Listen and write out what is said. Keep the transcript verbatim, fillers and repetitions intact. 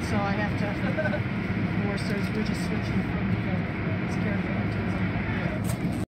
so I have to force those. We're just switching from